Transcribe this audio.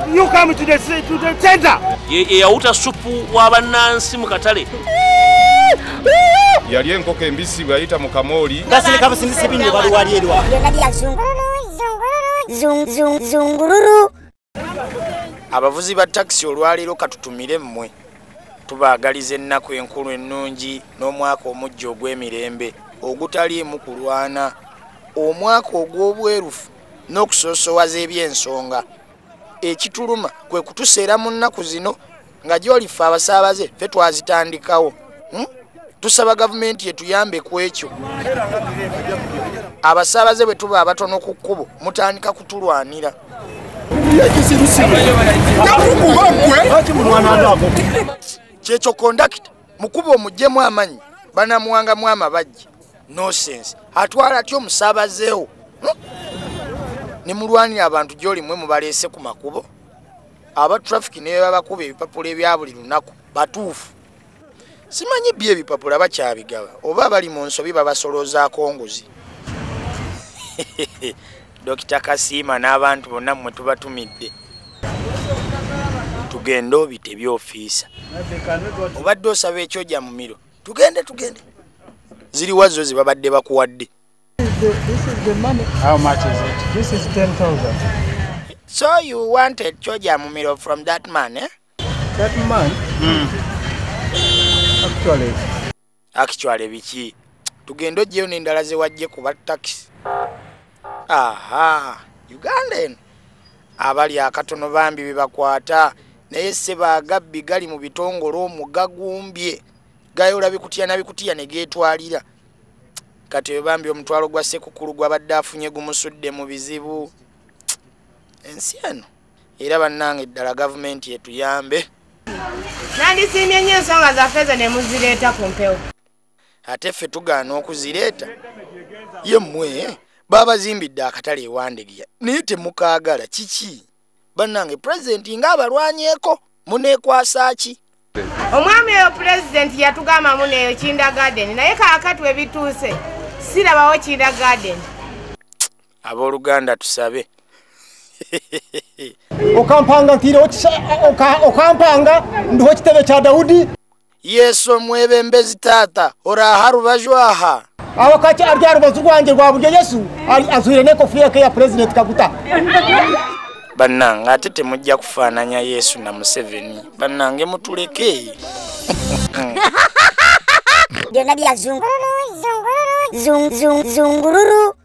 You come to the center. Ye yauta supu w'abannansi mu katale. Yali enkoko embisi bwayita mu kamoli. Gasine kabasindise binne bali wali erwa. Zungururu. Abavuzi ba taxi olwaliro katutumire mmwe. Tubaagaliza ennaku enkulu ennungi n'omwaka omujja ogw'emirembe ogutaliimu kulwana, omwaka ogw'obwerufu n'okusoosowaza eby'ensonga. Ekituluma kwe kutuseera mu nnaku zino nga gy'olifa abasaabaze ffe twazitandikawo. Tusaba gavumenti etuyambe ku ekyo. Abasaabaze bwe tuba abatono ku kkubo mutandika kutulwanira. Kyekyo kondakita mukubo omuggyemu amanyi banamuwangamu amabajja. No sense. Atwala atyo omusaabazeewo. Ne mulwanira abantu gy'oli mwe mubaleese ku makubo. Aba traffic ne babakuba ebipapula ebya buli lunaku batuufu. Simanyi bye ebipapula bakyabigaba oba bali mu nsobi babasoloozaako nguzi. Dr. Kasima n'abantu bonna mmwe tubatumidde. Tugende obite by'ofiisa. Obadde osaba ekyojja mu miro. Tugende. Ziri wazo zibabadde bakuwadde. This is the money. How much is it? This is 10,000. So you wanted choja mu miro from that man, eh? That man? Actually biki. Tugende ojjeyo n'endala ze wajje kuba taxi. Aha, Ugandan. Abali akatono bambi bibakwata naye sebagabbi gali mu bitongolo omugagumbye. Gayola bikutya na bikutya ne geetwalira. Kati bambi omutwalo gwa sekukulu gwabadde afunye gumusudde mu bizibu. Ensi eno era bannange eddala gavumenti etuyambe. Nandisimye nnyo ensonga zaffe ze ne muzireeta ku mpewo. Ate ffe tugaana okuzireeta. Ye mmwe babazimbidde akatale ewandegeya naye temukaagala kiki? Bannange pulezidenti ng'abalwanyeeko muneekwasa ki? Omwami oyo pulezidenti yatugamba muneeyo Kinda Garden naye kaakati ebituuse sirabawo Kinda Garden. Abooluganda tusabe. Okampanga nkiro okampanga ndiho kitebe kya Daudi. Yesu mwebembezi tata ora harubajwaha. Awakati arya rubazu rwanjye rwa buryo Yesu azwire ne kofiya ke ya president Kaguta. Bannange ate temujja kufaananya Yesu na Museveni. Bannange mutuleke. Zungururu.